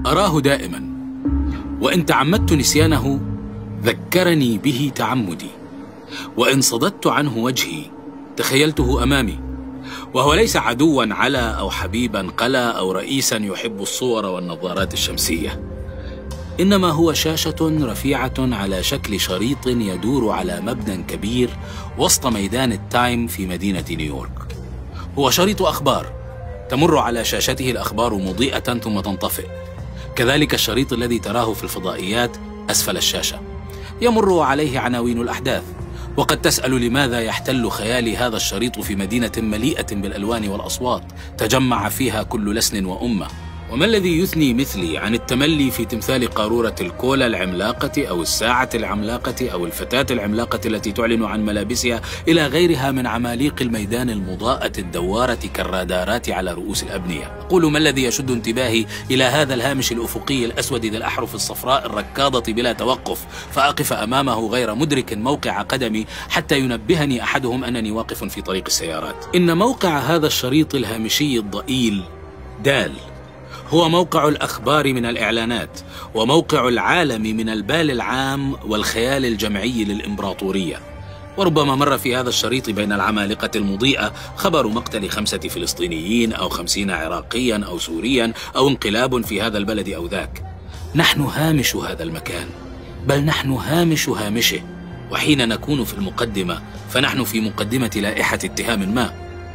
أراه دائما، وإن تعمدت نسيانه ذكرني به تعمدي، وإن صددت عنه وجهي تخيلته أمامي، وهو ليس عدوا علا أو حبيبا قلا أو رئيسا يحب الصور والنظارات الشمسية، إنما هو شاشة رفيعة على شكل شريط يدور على مبنى كبير وسط ميدان التايم في مدينة نيويورك. هو شريط أخبار تمر على شاشته الأخبار مضيئة ثم تنطفئ، كذلك الشريط الذي تراه في الفضائيات أسفل الشاشة يمر عليه عناوين الأحداث. وقد تسأل لماذا يحتل خيالي هذا الشريط في مدينة مليئة بالألوان والأصوات تجمع فيها كل لسن وأمة؟ وما الذي يثني مثلي عن التملي في تمثال قارورة الكولا العملاقة أو الساعة العملاقة أو الفتاة العملاقة التي تعلن عن ملابسها إلى غيرها من عماليق الميدان المضاءة الدوارة كالرادارات على رؤوس الأبنية؟ أقول ما الذي يشد انتباهي إلى هذا الهامش الأفقي الأسود ذي الأحرف الصفراء الركاضة بلا توقف، فأقف أمامه غير مدرك موقع قدمي حتى ينبهني أحدهم أنني واقف في طريق السيارات. إن موقع هذا الشريط الهامشي الضئيل دال هو موقع الأخبار من الإعلانات، وموقع العالم من البال العام والخيال الجمعي للإمبراطورية. وربما مر في هذا الشريط بين العمالقة المضيئة خبر مقتل 5 فلسطينيين أو 50 عراقيا أو سوريا أو انقلاب في هذا البلد أو ذاك. نحن هامش هذا المكان، بل نحن هامش هامشه، وحين نكون في المقدمة فنحن في مقدمة لائحة اتهام ما.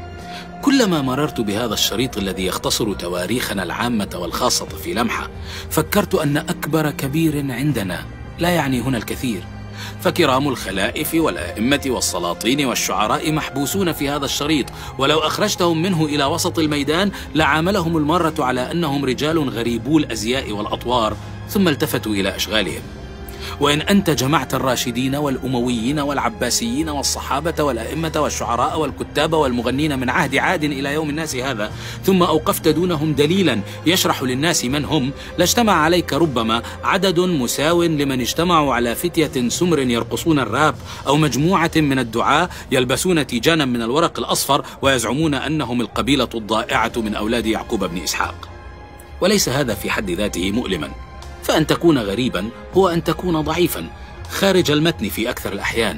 كلما مررت بهذا الشريط الذي يختصر تواريخنا العامة والخاصة في لمحة، فكرت أن أكبر كبير عندنا لا يعني هنا الكثير، فكرام الخلائف والأئمة والسلاطين والشعراء محبوسون في هذا الشريط، ولو أخرجتهم منه إلى وسط الميدان لعاملهم المارة على أنهم رجال غريبو الأزياء والأطوار، ثم التفتوا إلى أشغالهم. وإن أنت جمعت الراشدين والأمويين والعباسيين والصحابة والأئمة والشعراء والكتاب والمغنين من عهد عاد إلى يوم الناس هذا، ثم أوقفت دونهم دليلا يشرح للناس من هم، لاجتمع عليك ربما عدد مساو لمن اجتمعوا على فتية سمر يرقصون الراب، أو مجموعة من الدعاة يلبسون تيجانا من الورق الأصفر ويزعمون أنهم القبيلة الضائعة من أولاد يعقوب بن إسحاق. وليس هذا في حد ذاته مؤلما، فأن تكون غريبا هو أن تكون ضعيفا خارج المتن في أكثر الأحيان.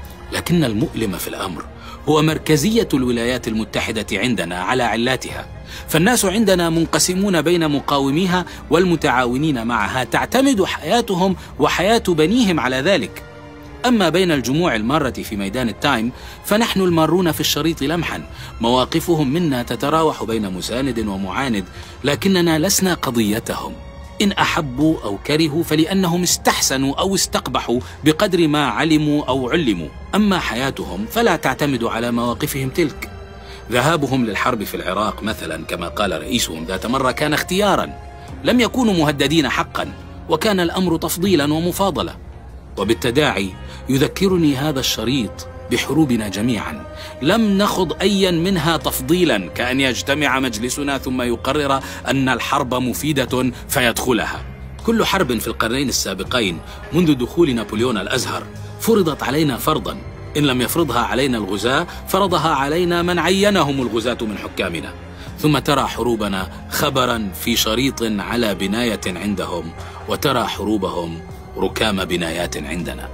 لكن المؤلم في الأمر هو مركزية الولايات المتحدة عندنا على علاتها، فالناس عندنا منقسمون بين مقاوميها والمتعاونين معها، تعتمد حياتهم وحياة بنيهم على ذلك. أما بين الجموع المارة في ميدان التايم فنحن المارون في الشريط لمحا، مواقفهم منا تتراوح بين مساند ومعاند، لكننا لسنا قضيتهم. إن أحبوا أو كرهوا فلأنهم استحسنوا أو استقبحوا بقدر ما علموا أو علموا، أما حياتهم فلا تعتمد على مواقفهم تلك. ذهابهم للحرب في العراق مثلا كما قال رئيسهم ذات مرة كان اختيارا، لم يكونوا مهددين حقا، وكان الأمر تفضيلا ومفاضلة. وبالتداعي يذكرني هذا الشريط بحروبنا جميعا، لم نخض أيا منها تفضيلا، كأن يجتمع مجلسنا ثم يقرر أن الحرب مفيدة فيدخلها. كل حرب في القرنين السابقين منذ دخول نابليون الأزهر فرضت علينا فرضا، إن لم يفرضها علينا الغزاة فرضها علينا من عينهم الغزاة من حكامنا. ثم ترى حروبنا خبرا في شريط على بناية عندهم، وترى حروبهم ركام بنايات عندنا.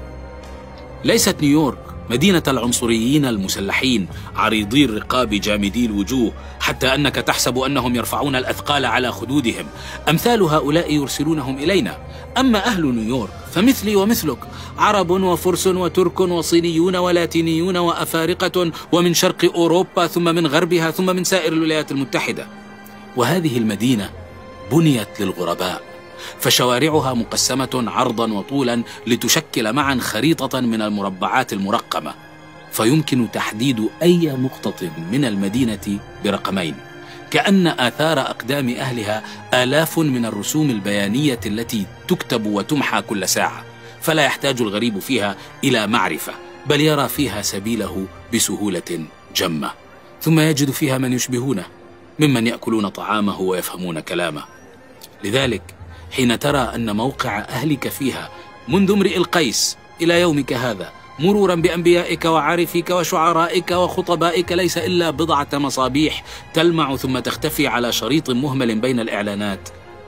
ليست نيويورك مدينة العنصريين المسلحين عريضي الرقاب جامدي الوجوه، حتى أنك تحسب أنهم يرفعون الأثقال على خدودهم. أمثال هؤلاء يرسلونهم إلينا. أما أهل نيويورك فمثلي ومثلك، عرب وفرس وترك وصينيون ولاتينيون وأفارقة، ومن شرق أوروبا ثم من غربها ثم من سائر الولايات المتحدة. وهذه المدينة بنيت للغرباء، فشوارعها مقسمة عرضا وطولا لتشكل معا خريطة من المربعات المرقمة، فيمكن تحديد أي نقطة من المدينة برقمين، كأن آثار أقدام أهلها آلاف من الرسوم البيانية التي تكتب وتمحى كل ساعة، فلا يحتاج الغريب فيها إلى معرفة، بل يرى فيها سبيله بسهولة جمة، ثم يجد فيها من يشبهونه ممن يأكلون طعامه ويفهمون كلامه. لذلك حين ترى أن موقع أهلك فيها منذ امرئ القيس إلى يومك هذا، مرورا بأنبيائك وعارفيك وشعرائك وخطبائك، ليس إلا بضعة مصابيح تلمع ثم تختفي على شريط مهمل بين الإعلانات،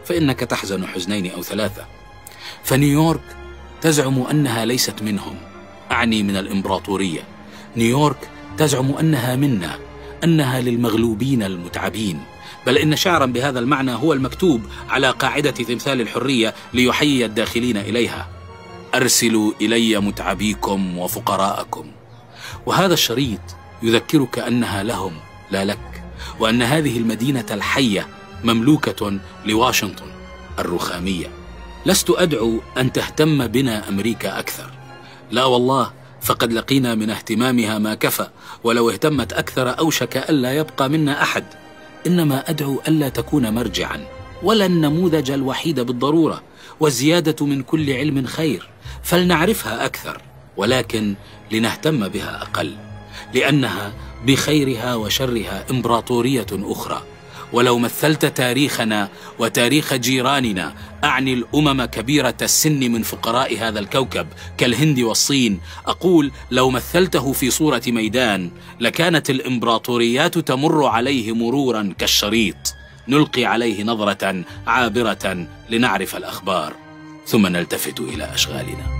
فإنك تحزن حزنين أو ثلاثة. فنيويورك تزعم أنها ليست منهم، أعني من الإمبراطورية. نيويورك تزعم أنها منا، أنها للمغلوبين المتعبين، بل إن شعرا بهذا المعنى هو المكتوب على قاعدة تمثال الحرية ليحيي الداخلين إليها: أرسلوا إلي متعبيكم وفقراءكم. وهذا الشريط يذكرك أنها لهم لا لك، وأن هذه المدينة الحية مملوكة لواشنطن الرخامية. لست أدعو أن تهتم بنا أمريكا أكثر، لا والله، فقد لقينا من اهتمامها ما كفى، ولو اهتمت أكثر أوشك ألا يبقى منا أحد. إنما أدعو ألا تكون مرجعا ولا النموذج الوحيد بالضرورة، والزيادة من كل علم خير، فلنعرفها أكثر ولكن لنهتم بها أقل، لأنها بخيرها وشرها إمبراطورية أخرى. ولو مثلت تاريخنا وتاريخ جيراننا، أعني الأمم كبيرة السن من فقراء هذا الكوكب كالهند والصين، أقول لو مثلته في صورة ميدان لكانت الإمبراطوريات تمر عليه مرورا كالشريط، نلقي عليه نظرة عابرة لنعرف الأخبار ثم نلتفت إلى أشغالنا.